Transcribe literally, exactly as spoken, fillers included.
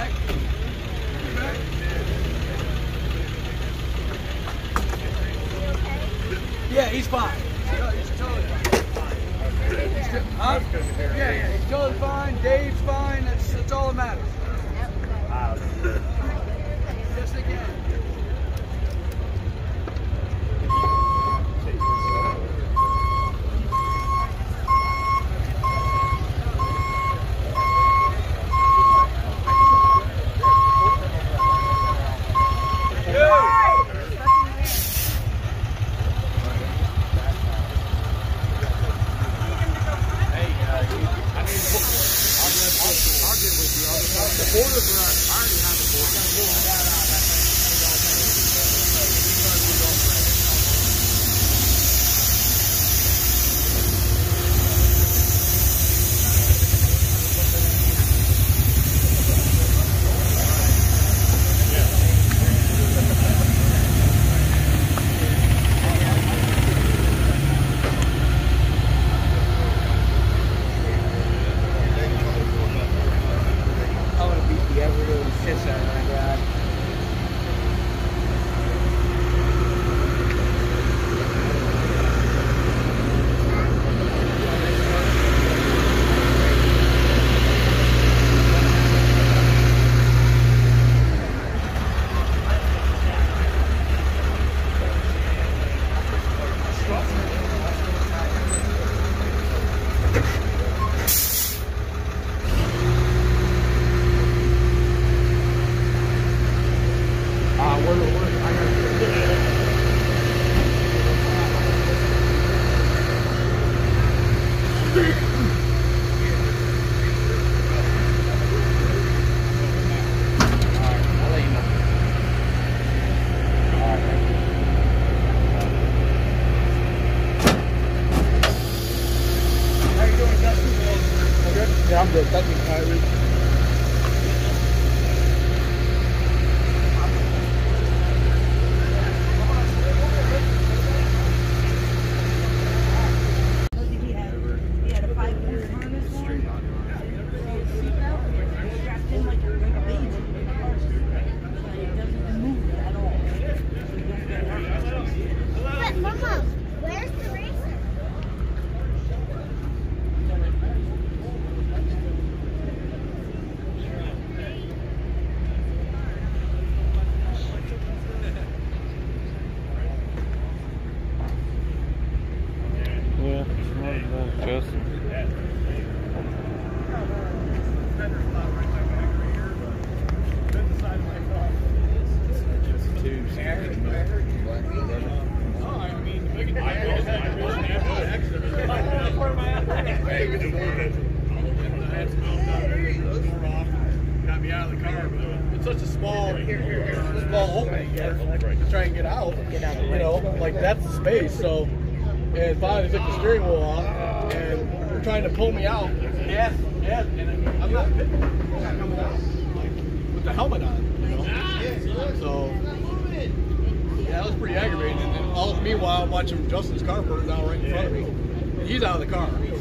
back. You back. Yeah, he's fine. He's totally fine. Huh? Yeah, yeah, he's totally fine. Dave's fine. That's, that's all that matters. Wow. Just again. Yeah, I'm good. Thank you, Kyrie. Got me out of the car, but it's such a small, small opening here to try and get out. You know, like that's the space. So, and finally they took the steering wheel off, and they're trying to pull me out. Yeah, yeah, and I'm not coming out like with the helmet on. You know, so yeah, that was pretty aggravating. And then all meanwhile, I'm watching Justin's car burn down right in front of me. And he's out of the car.